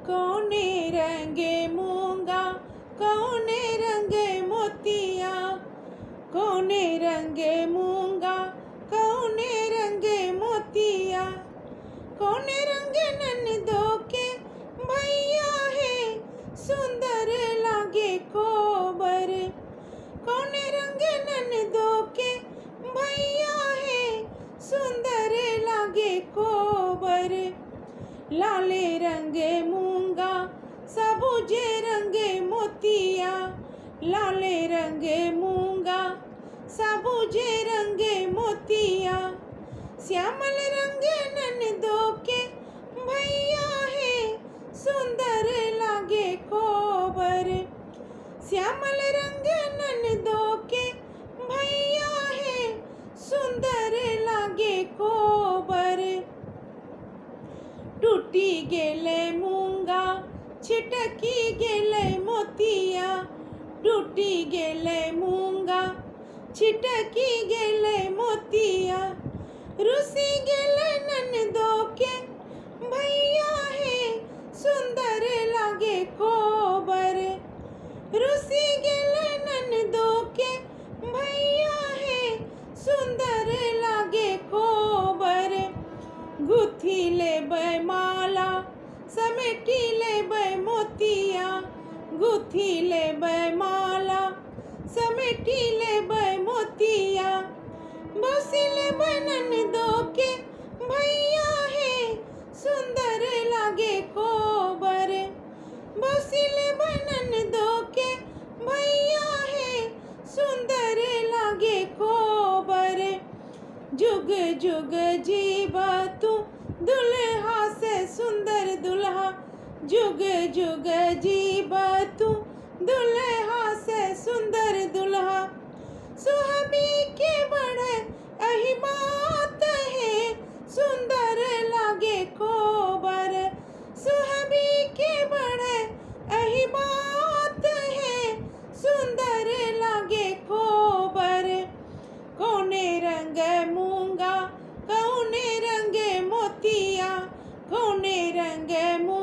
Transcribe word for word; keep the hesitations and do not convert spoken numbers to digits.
कौने रंगे मूंगा कौने रंगे मोतिया, कौने रंगे मूंगा कौने रंगे मोतिया, कौने रंगे ननदो के भैया है सुंदर लागे कोबर, कौने रंगे ननदो के भैया है सुंदर लागे कोबर, लाले रंगे मूंगा सबुजे रंगे मोतिया, लाले रंगे मूंगा सबुजे रंगे मोतिया, श्यामल रंगे ननदो के भैया है सुंदर लागे कोबर, श्यामल रंगे ननदो के भैया है सुंदर लागे कोबर, टूटी गेले मूंगा छिटकी गेले मोतिया, टूटी गेले मूंगा छिटकी गेले मोतिया, रुसी गेले ननदो के भैया है सुंदर लागे कोबर, रुसी गेले ननदो के भैया है सुंदर लागे कोबर, गुथी ले बै माला समेटी ले बै मोतिया, गुथी ले बै माला समेटी ले बै मोतिया, बसी ले बै ननदो के भैया है सुंदर लागे कोबर, बसी ले बै ननदो के भैया है सुंदर लागे कोबर, जुग जुग जीवा तू दुल्हा से सुंदर दुल्हा, जुग जुग जीवा तू दुल्हा से सुंदर दुल्हा, सुहाबी के बढ़े अही बात है सुंदर लागे कोबर, सुहाबी के बढ़े अही बात है सुंदर लागे कोबर, कौने रंग मूंगा कौने रंगे मोतिया, कौने रंगे मूंगा